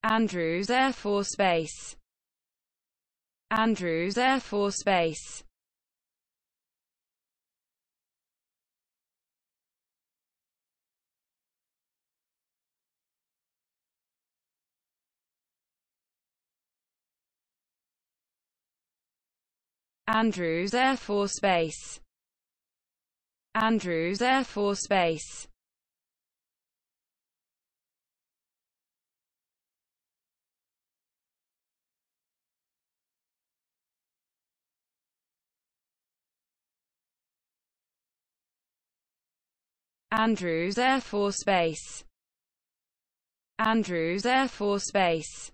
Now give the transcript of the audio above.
Andrews Air Force Base. Andrews Air Force Base. Andrews Air Force Base. Andrews Air Force Base. Andrews Air Force Base. Andrews Air Force Base.